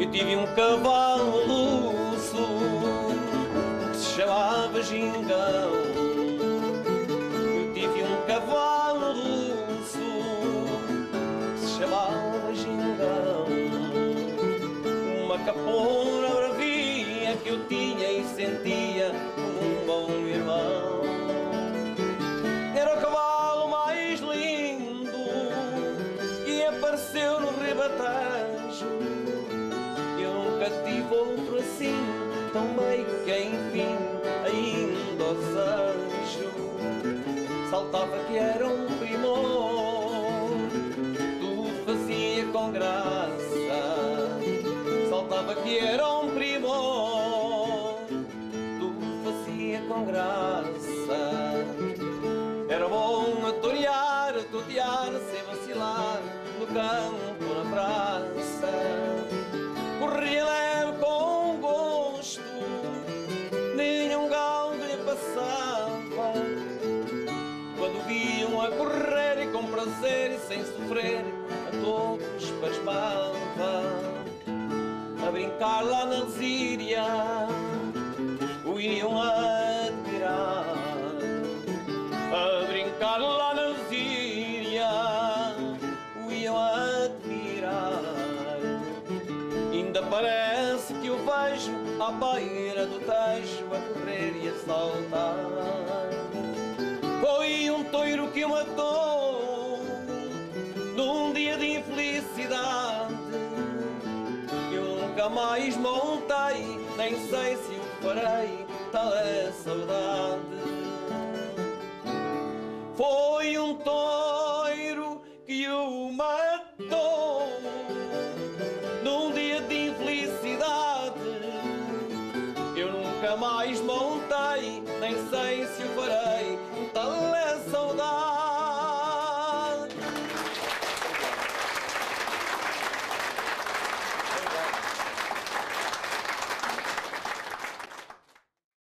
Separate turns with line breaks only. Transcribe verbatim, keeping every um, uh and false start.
Eu tive um cavalo russo que se chamava Gingão. Eu tive um cavalo russo que se chamava Gingão. Uma capona bravia que eu tinha e sentia como um bom irmão. Era o cavalo mais lindo que apareceu no rebatejo. Eu nunca tive outro assim, tão meio que enfim ainda o desejo. Saltava que era um primor, tudo fazia com graça. Saltava que era um primor, tudo fazia com graça. Era bom a torear, a torear, sem vacilar, no campo, na praça. Corria leve com gosto, nenhum galgo lhe passava. Quando viam a correr e com prazer e sem sofrer, a todos pasmava. A brincar lá na Lesíria, o iam admirar. A brincar lá na Lesíria, o iam admirar. Ainda parece que o vejo à beira do Tejo a correr e a saltar. Foi um touro que o matou num dia de infelicidade. Eu nunca mais montei, nem sei se o farei, tal é a saudade. Foi um touro que o matou num dia de infelicidade. Eu nunca mais montei, nem sei se o farei,